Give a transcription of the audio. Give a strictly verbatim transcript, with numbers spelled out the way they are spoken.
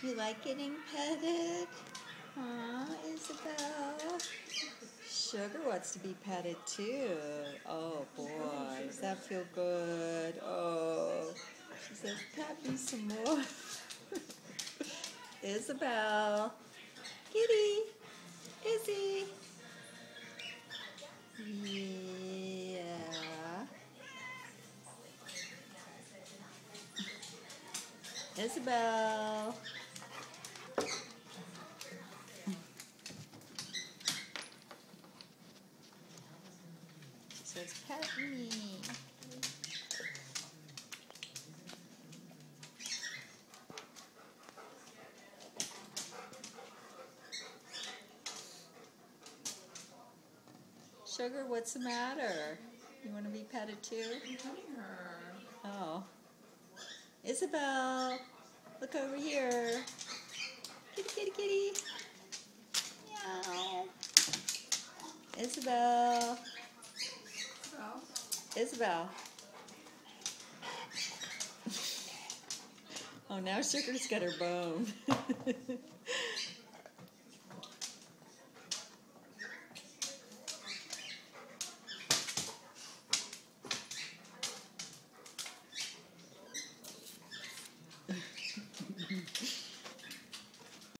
You like getting petted? Huh, Isabel? Sugar wants to be petted too. Oh boy, does that feel good? Oh, she says, pat me some more. Isabel, kitty, Izzy. Yeah. Isabel. She says, pet me. Sugar, what's the matter? You want to be petted too? I'm petting her. Oh. Isabel, look over here. Kitty, kitty, kitty. Meow. Isabel. Well, Isabel. Oh, now Sugar's got her bone.